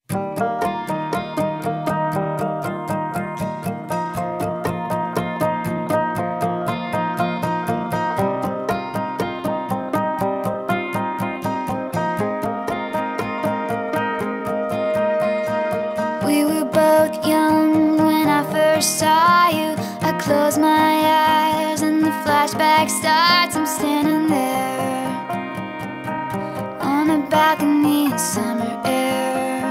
We were both young when I first saw you. I close my eyes and the flashback starts. I'm standing there on a balcony in summer air.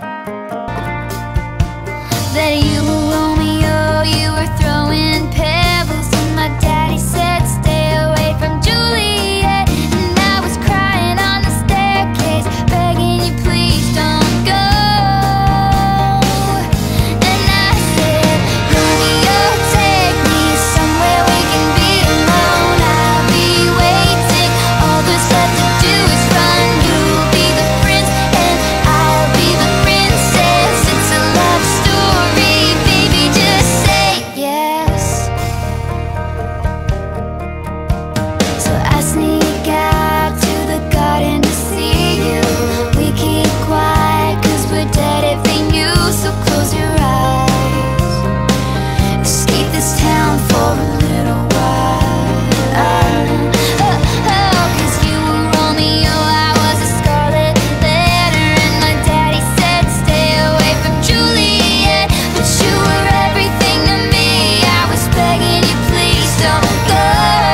That you were Romeo, you were throwing pebbles, and my daddy said stay away from Juliet. And I was crying on the staircase, begging you please don't go. And I said, Romeo, take me somewhere we can be alone. I'll be waiting, all there's left to do is run. You'll be the prince and I'll be the princess. It's a love story, baby, just say yes. So I sneak out to the garden to see you. We keep quiet cause we're dead if they knew. So close your eyes, escape this town for a little while. Cause you were Romeo, I was a scarlet letter, and my daddy said stay away from Juliet. But you were everything to me, I was begging you please don't go.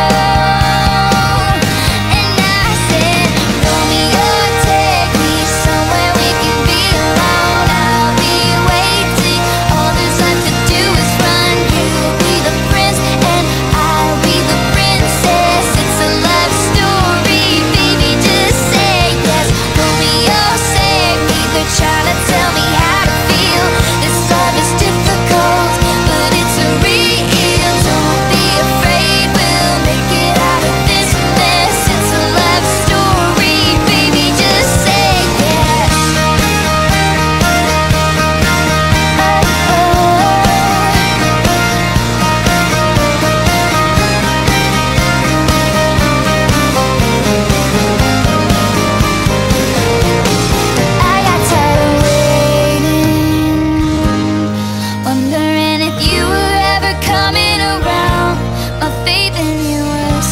And I said, Romeo, take me somewhere we can be alone. I'll be waiting, all there's left to do is run. You'll be the prince and I'll be the princess. It's a love story, baby, just say yes. Romeo, save me, they're trying to tell me how to feel. This love is difficult, but it's real. Don't be afraid, we'll make it out of this mess. It's a love story, baby, just say yes. I got tired of waiting, wondering if you were ever coming around. My faith in you was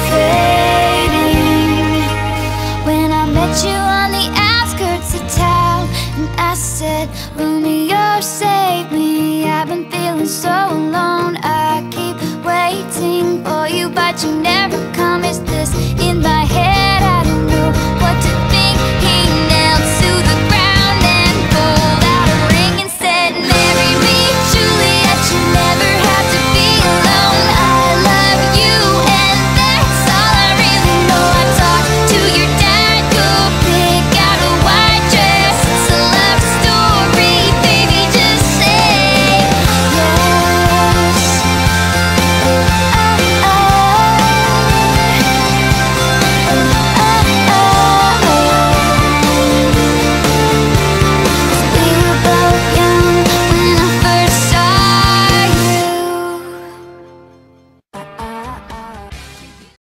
fading when I met you on the outskirts of town. And I said, Romeo, save me, I've been feeling so alone. I keep waiting for you, but you never come. Is